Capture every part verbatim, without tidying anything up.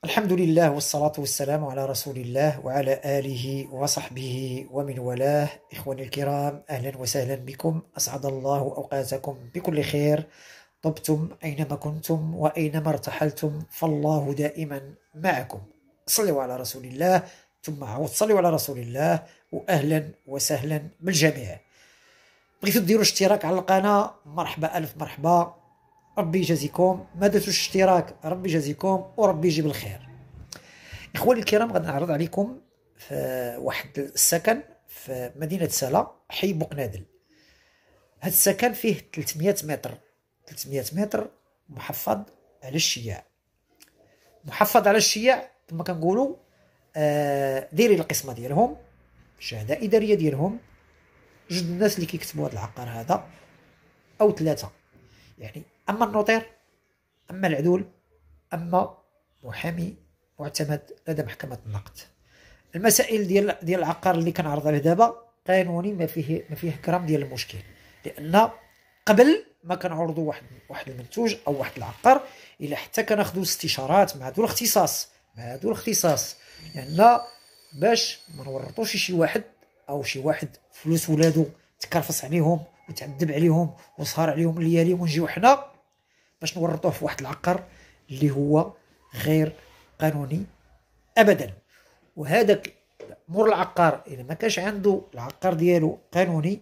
الحمد لله والصلاة والسلام على رسول الله وعلى آله وصحبه ومن والاه. إخواني الكرام، أهلا وسهلا بكم، أسعد الله أوقاتكم بكل خير. طبتم أينما كنتم وأينما ارتحلتم، فالله دائما معكم. صلوا على رسول الله، ثم عاود صلوا على رسول الله، وأهلا وسهلا بالجميع. بغيتو ديروا اشتراك على القناة، مرحبا ألف مرحبا، ربي يجازيكم. ما درتوش اشتراك، ربي يجازيكم وربي يجيب الخير. اخواني الكرام، غادي نعرض عليكم في واحد السكن في مدينة سلا، حي بوقنادل. هذا السكن فيه ثلاثمائة متر، ثلاثمائة متر، محفظ على الشياع، محفظ على الشياع. كما كنقولوا آه دايرين القسمه ديالهم، شهاده اداريه ديالهم، جوج الناس اللي كيكتبوا هذا العقار هذا او ثلاثه، يعني اما النوطير، اما العدول، اما محامي معتمد لدى محكمه النقد. المسائل ديال ديال العقار اللي كنعرض عليه دابا قانوني ما فيه ما فيه كرام ديال المشكل، لان قبل ما كنعرضوا واحد واحد المنتوج او واحد العقار الا حتى كناخذوا استشارات مع ذو الاختصاص مع ذو الاختصاص لان باش ما نورطوش شي واحد او شي واحد فلوس ولادو تكرفص عليهم وتعذب عليهم وسهر عليهم الليالي، ونجيو حنا باش نورطوه في واحد العقار اللي هو غير قانوني ابدا. وهذاك مور العقار اذا ما كانش عنده العقار ديالو قانوني،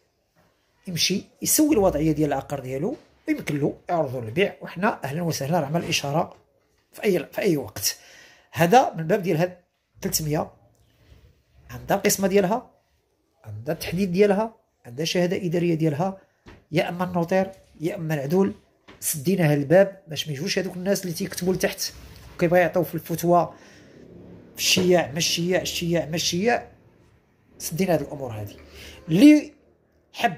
يمشي يسوي الوضعيه ديال العقار ديالو ويمكن له يعرضوا للبيع، وحنا اهلا وسهلا عمل اشاره في اي في اي وقت. هذا من باب ديال هاد ثلاثمائة، عندها القسمه ديالها، عندها التحديد ديالها، عندها شهاده اداريه ديالها، يا اما النوطير يا اما العدول. سدينا هذا الباب باش ما يجوش هذوك الناس اللي تيكتبوا لتحت وكيبغيو يعطيو في الفتوى في الشياع، ما الشياع الشياع ما الشياع. سدينا هذه الامور هذه. اللي حب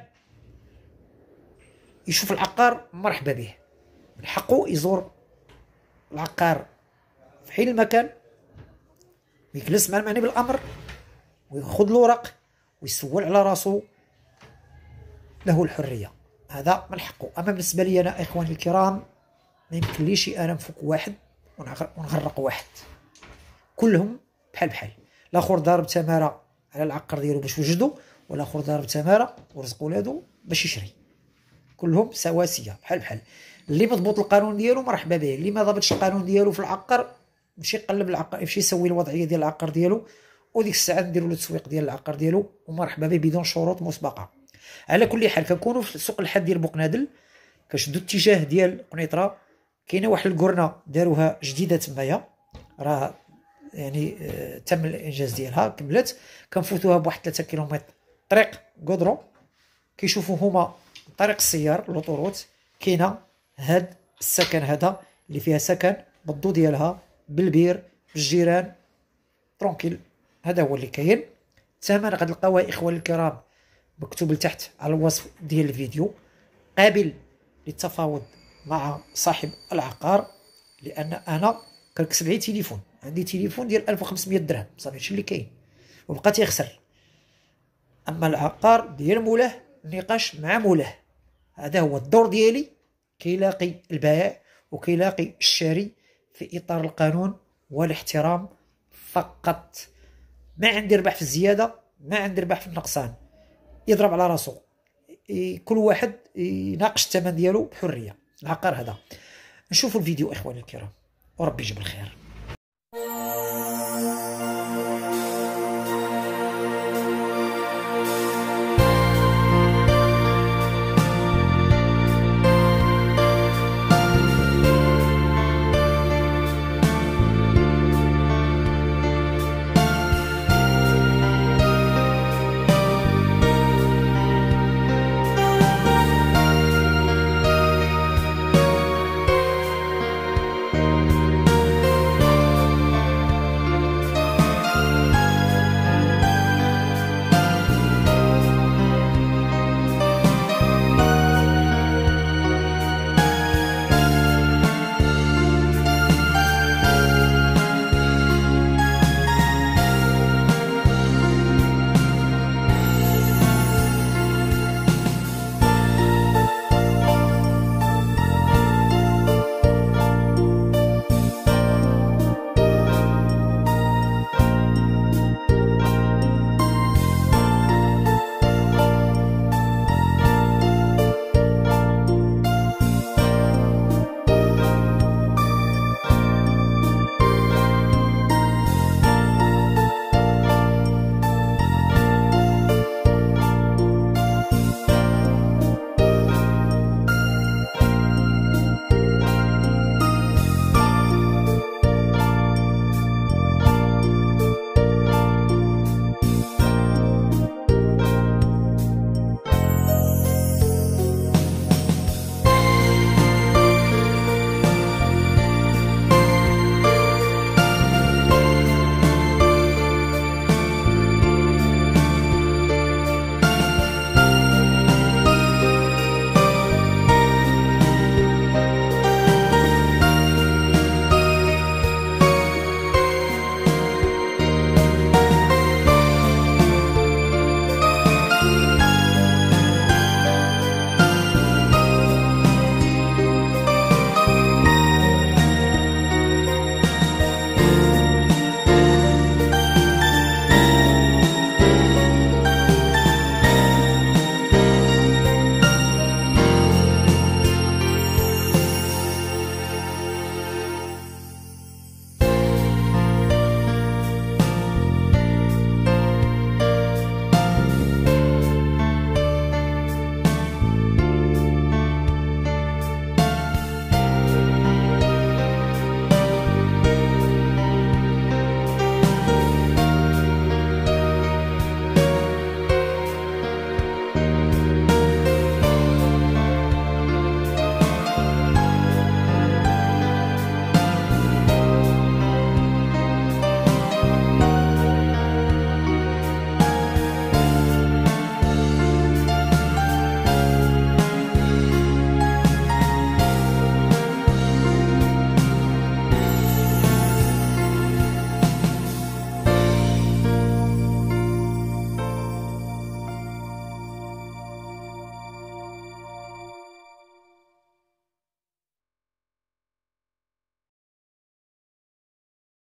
يشوف العقار مرحبا به، من حقه يزور العقار في حين المكان، ويجلس مع المعني بالامر وياخذ الورق ويسول على راسو، له الحريه، هذا من حقه. اما بالنسبه لي انا اخواني الكرام، ما يمكنليش انا نفك واحد ونغرق واحد، كلهم بحال بحال. الاخر ضارب تماره على العقار ديالو باش وجدو، والاخر ضارب تماره ورزق ولادو باش يشري، كلهم سواسيه بحال بحال. اللي مضبوط القانون ديالو مرحبا به، اللي ما ضبطش القانون ديالو في العقار يمشي يقلب العقار، يمشي يسوي الوضعيه ديال العقار ديالو، وديك الساعه نديروا له التسويق ديال العقار ديالو ومرحبا به بدون شروط مسبقه. على كل حال، كنكونوا في سوق الحد ديال بوقنادل، كنشدوا اتجاه ديال قنيطره، كاينه واحد الكورنه داروها جديده تمايا، راه يعني آه تم الانجاز ديالها، كملت، كنفوتوها بواحد ثلاثة كيلومتر طريق غودرون، كيشوفوا هما طريق السيار لوطوروت. كاينه هاد السكن هذا اللي فيها سكن بالضو ديالها، بالبير، بالجيران، ترونكيل. هذا هو اللي كاين. الثمن غتلقاوها اخواني الكرام مكتوب لتحت على الوصف ديال الفيديو، قابل للتفاوض مع صاحب العقار، لان انا كنكسب عليه تليفون، عندي تليفون ديال ألف وخمسمائة درهم صافي، هادشي اللي كاين، وبقى تيخسر. اما العقار ديال مولاه، النقاش مع مولاه، هذا هو الدور ديالي، كيلاقي البائع وكيلاقي الشاري في اطار القانون والاحترام فقط. ما عندي ربح في الزياده، ما عندي ربح في النقصان، يضرب على راسو، كل واحد يناقش الثمن ديالو بحريه. العقار هذا. نشوفوا الفيديو اخواني الكرام وربي يجيب الخير.